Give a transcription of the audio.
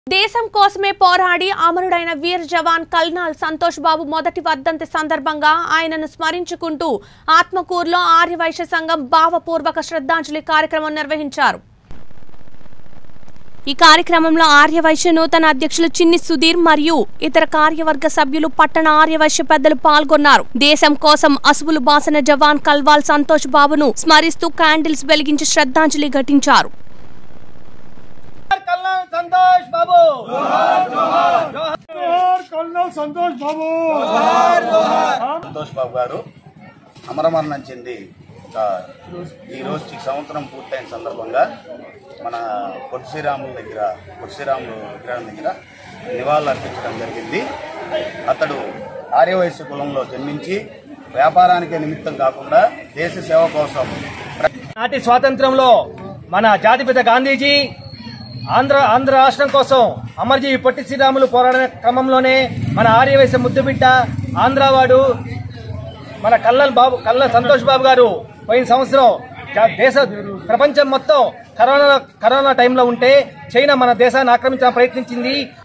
దేశం కోసమే పోరాడి అమరుడైన వీర్ జవాన్ కల్నల్ సంతోష్ బాబు మొదటి వర్ధంతి సందర్భంగా ఆయనను స్మరించుకుంటూ ఆత్మకూరులో ఆర్యవైశ్య సంఘం భావపూర్వక శ్రద్ధాంజలి కార్యక్రమం నిర్వహించారు। ఈ కార్యక్రమంలో ఆర్యవైశ్య నూతన అధ్యక్షులు చిన్ని సుధీర్ మరియు ఇతర కార్యవర్గ సభ్యులు పట్టణ ఆర్యవైశ్య పెద్దలు పాల్గొన్నారు। దేశం కోసం అసువులు బాసిన జవాన్ కల్వాల్ సంతోష్ బాబును స్మరిస్తూ క్యాండిల్స్ వెలిగించి శ్రద్ధాంజలి ఘటించారు। संतोष बाबू संतोष बाबू संतोष बाबू गारू అమరమరణం చెంది ఈ రోజుకి సంవత్సరం పూర్తయిన సందర్భంగా మన పొట్టి శ్రీరాముల విగ్రహం దగ్గర నివాళులు అర్పించడం జరిగింది। అతడు ఆర్యవైశ్య కులంలో జన్మించి వ్యాపారానికే నిమిత్తం కాకుండా దేశ సేవ కోసం నాటి స్వాతంత్రంలో మన జాతిపిత గాంధీజీ ఆంధ్ర రాష్ట్రం కోసం అమరజీవి పొట్టి శ్రీరాములు పోరాడిన క్రమంలోనే మన ఆర్యవైశ్య ముద్దుబిడ్డ ఆంధ్రవాడు మన కల్నల్ సంతోష్ బాబు గారు పోయిన సంవత్సరం ప్రపంచం మొత్తం కరోనా టైంలో ఉంటే చైనా మన దేశాన్ని ఆక్రమించడానికి ప్రయత్నించింది।